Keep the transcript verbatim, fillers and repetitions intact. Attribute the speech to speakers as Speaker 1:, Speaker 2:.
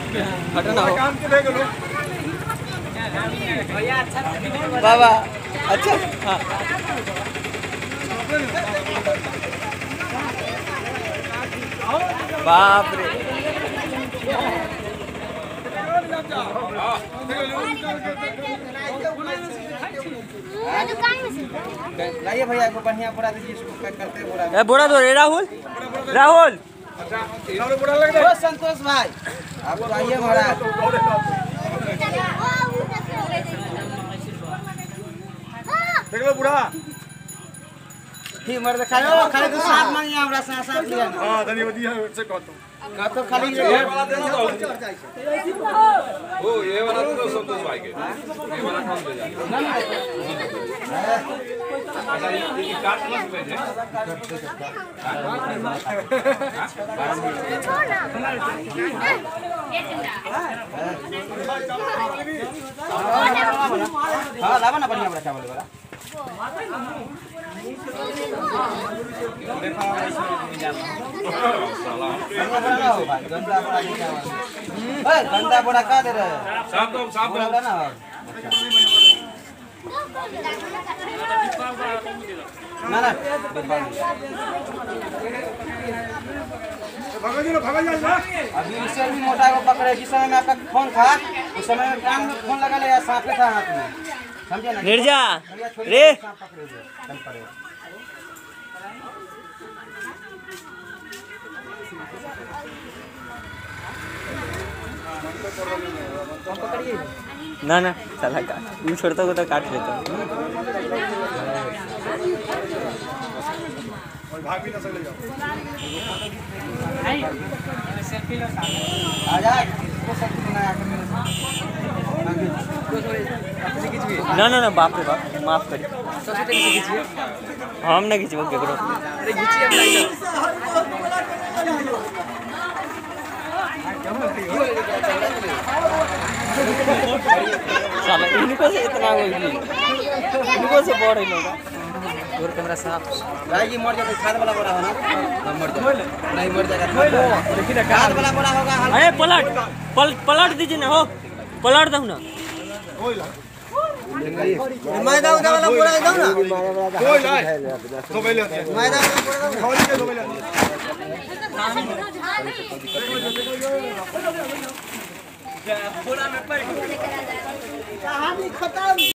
Speaker 1: हटना हो बाबा। अच्छा हाँ बाप रे
Speaker 2: लाइए भैया को बढ़िया बोरा दीजिए, इसको पैक करते हैं बोरा।
Speaker 1: बोरा दो रे राहुल। राहुल
Speaker 2: संतोष भाई आप आइए महाराज।
Speaker 3: देख लो बुढ़ा
Speaker 2: ठीक मर्द खाली खाली तो साथ मांगिए हमरा साथ साथ लिया।
Speaker 3: हां धन्यवाद से कहता हूं
Speaker 2: का तो खाली ये वाला देना तो
Speaker 4: ओ ये वाला तो संतोष भाई के ये वाला कौन ले जाएगा अच्छा ये काट मत भेजे
Speaker 2: हां लावा ना बढ़िया बड़ा चावल वाला गंदा बोरा का दे रहे
Speaker 4: साफ दो साफ दो
Speaker 2: ना ना ना
Speaker 3: भगा जी भगा जा।
Speaker 2: अभी इससे भी मोटा को पकड़े, जिस समय में आपका फोन था उस समय में कान में फोन लगा ले या सांप था हाथ में, समझे ना?
Speaker 1: निर्जा रे
Speaker 2: सांप पकड़े हुए चल पड़े।
Speaker 1: ना ना साला काट तू छोड़ता को तो काट लेता
Speaker 3: और भाग भी ना सकले जाओ
Speaker 2: आ जा इसको सेल्फी बनाया कर मेरे साथ।
Speaker 1: ना ना ना बाप रे बाप माफ करिए हम ना खींचबो केकरो अरे खींचिए साला इनको से इतना हो गई इनको से बड़ है लोग और कैमरा साफ
Speaker 2: भाई जी मर जाते खाद वाला बड़ा होना मर जाए नहीं मर जाएगा
Speaker 3: लेकिन
Speaker 2: खाद वाला बड़ा होगा।
Speaker 1: अरे पलट पल पलट दीजिए ना हो पलट दो ना
Speaker 2: मैदा उदा वाला बोरा दो ना
Speaker 3: कोई लाए तो पहले
Speaker 2: मैदा वाला बोरा दो
Speaker 3: खाली के दो पहले
Speaker 2: बोरा में पड़ कहानी खत्म।